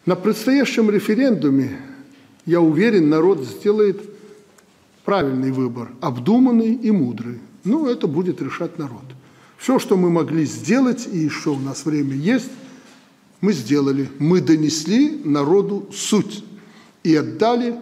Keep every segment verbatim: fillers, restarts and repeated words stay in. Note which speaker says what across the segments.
Speaker 1: На предстоящем референдуме, я уверен, народ сделает правильный выбор, обдуманный и мудрый. Ну, это будет решать народ. Все, что мы могли сделать, и что у нас время есть, мы сделали. Мы донесли народу суть и отдали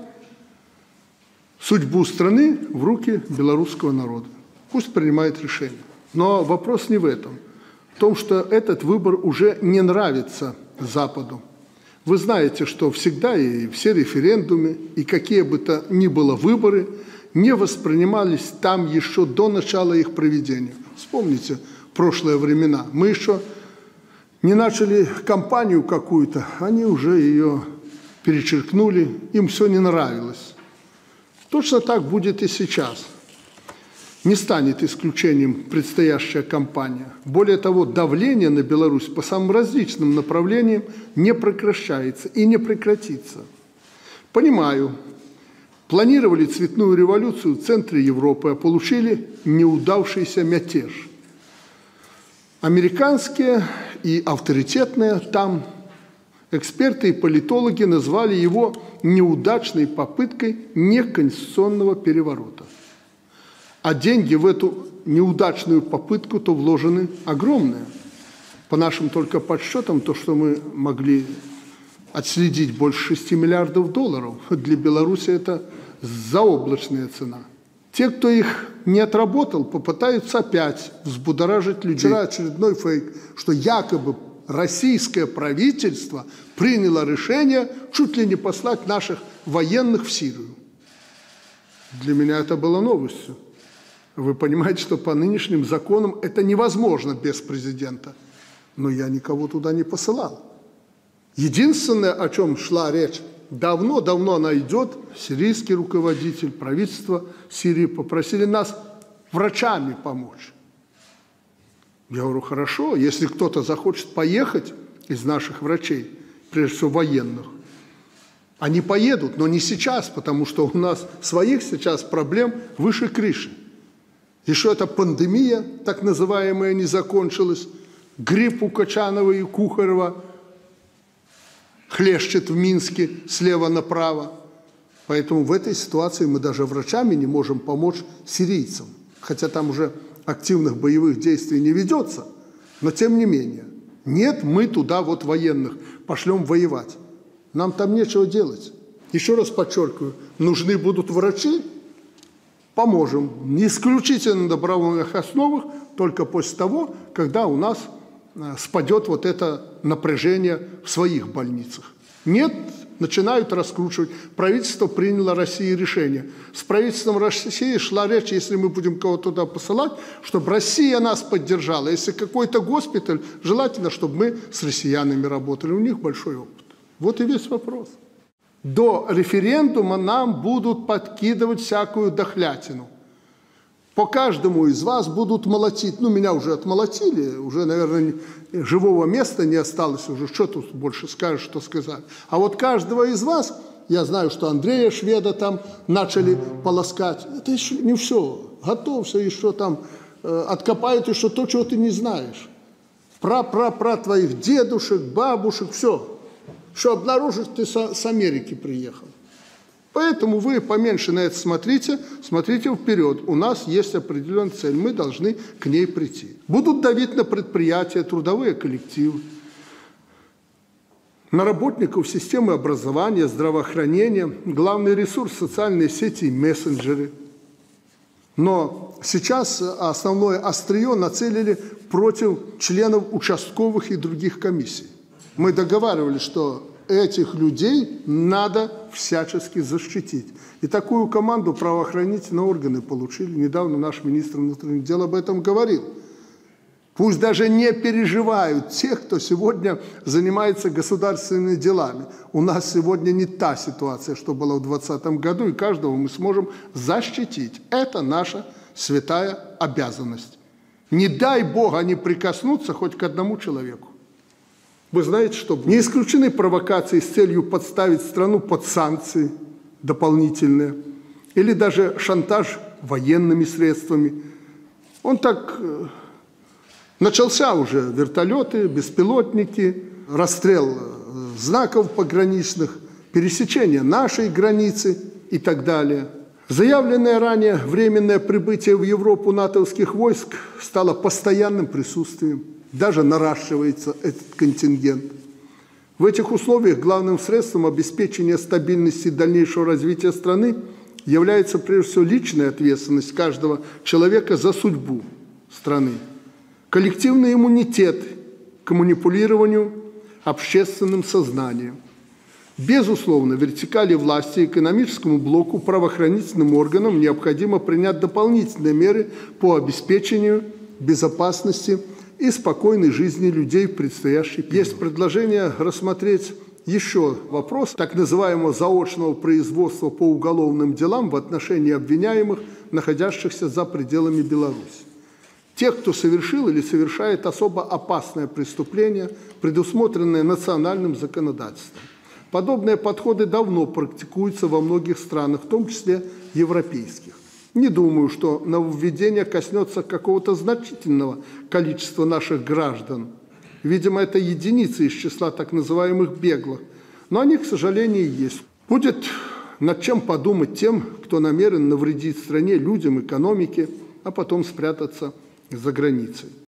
Speaker 1: судьбу страны в руки белорусского народа. Пусть принимает решение. Но вопрос не в этом. В том, что этот выбор уже не нравится Западу. Вы знаете, что всегда и все референдумы, и какие бы то ни было выборы, не воспринимались там еще до начала их проведения. Вспомните прошлые времена. Мы еще не начали кампанию какую-то, они уже ее перечеркнули, им все не нравилось. Точно так будет и сейчас. Не станет исключением предстоящая кампания. Более того, давление на Беларусь по самым различным направлениям не прекращается и не прекратится. Понимаю, планировали цветную революцию в центре Европы, а получили неудавшийся мятеж. Американские и авторитетные там эксперты и политологи назвали его неудачной попыткой неконституционного переворота. А деньги в эту неудачную попытку-то вложены огромные. По нашим только подсчетам, то, что мы могли отследить, больше шести миллиардов долларов, для Беларуси это заоблачная цена. Те, кто их не отработал, попытаются опять взбудоражить людей. Вчера очередной фейк, что якобы российское правительство приняло решение чуть ли не послать наших военных в Сирию. Для меня это было новостью. Вы понимаете, что по нынешним законам это невозможно без президента. Но я никого туда не посылал. Единственное, о чем шла речь, давно-давно она идет, сирийский руководитель, правительство Сирии попросили нас врачами помочь. Я говорю, хорошо, если кто-то захочет поехать из наших врачей, прежде всего военных, они поедут, но не сейчас, потому что у нас своих сейчас проблем выше крыши. Еще эта пандемия, так называемая, не закончилась, грипп у Качанова и Кухарева хлещет в Минске слева направо. Поэтому в этой ситуации мы даже врачами не можем помочь сирийцам. Хотя там уже активных боевых действий не ведется, но тем не менее. Нет, мы туда вот военных пошлем воевать. Нам там нечего делать. Еще раз подчеркиваю, нужны будут врачи, поможем. Не исключительно на добровольных основах, только после того, когда у нас спадет вот это напряжение в своих больницах. Нет, начинают раскручивать. Правительство приняло России решение. С правительством России шла речь, если мы будем кого-то туда посылать, чтобы Россия нас поддержала. Если какой-то госпиталь, желательно, чтобы мы с россиянами работали. У них большой опыт. Вот и весь вопрос. До референдума нам будут подкидывать всякую дохлятину. По каждому из вас будут молотить. Ну, меня уже отмолотили, уже, наверное, живого места не осталось уже. Что тут больше скажешь, что сказать. А вот каждого из вас, я знаю, что Андрея Шведа там начали полоскать. Это еще не все. Готовься, еще там э, откопают еще то, чего ты не знаешь. Пра-пра-пра твоих дедушек, бабушек, все. Что обнаружишь, ты с, с Америки приехал. Поэтому вы поменьше на это смотрите, смотрите вперед. У нас есть определенная цель, мы должны к ней прийти. Будут давить на предприятия, трудовые коллективы, на работников системы образования, здравоохранения, главный ресурс – социальные сети и мессенджеры. Но сейчас основное острие нацелили против членов участковых и других комиссий. Мы договаривались, что этих людей надо всячески защитить. И такую команду правоохранительные органы получили. Недавно наш министр внутренних дел об этом говорил. Пусть даже не переживают те, кто сегодня занимается государственными делами. У нас сегодня не та ситуация, что была в двадцатом году, и каждого мы сможем защитить. Это наша святая обязанность. Не дай Бог они прикоснутся хоть к одному человеку. Вы знаете, что будет? Не исключены провокации с целью подставить страну под санкции дополнительные или даже шантаж военными средствами. Он так начался уже: вертолеты, беспилотники, расстрел знаков пограничных, пересечения нашей границы и так далее. Заявленное ранее временное прибытие в Европу натовских войск стало постоянным присутствием, даже наращивается этот контингент. В этих условиях главным средством обеспечения стабильности и дальнейшего развития страны является прежде всего личная ответственность каждого человека за судьбу страны, коллективный иммунитет к манипулированию общественным сознанием. Безусловно, вертикали власти, экономическому блоку, правоохранительным органам необходимо принять дополнительные меры по обеспечению безопасности и спокойной жизни людей в предстоящий период. Есть предложение рассмотреть еще вопрос так называемого заочного производства по уголовным делам в отношении обвиняемых, находящихся за пределами Беларуси. Тех, кто совершил или совершает особо опасное преступление, предусмотренное национальным законодательством. Подобные подходы давно практикуются во многих странах, в том числе европейских. Не думаю, что нововведение коснется какого-то значительного количества наших граждан. Видимо, это единицы из числа так называемых беглых. Но они, к сожалению, есть. Будет над чем подумать тем, кто намерен навредить стране, людям, экономике, а потом спрятаться за границей.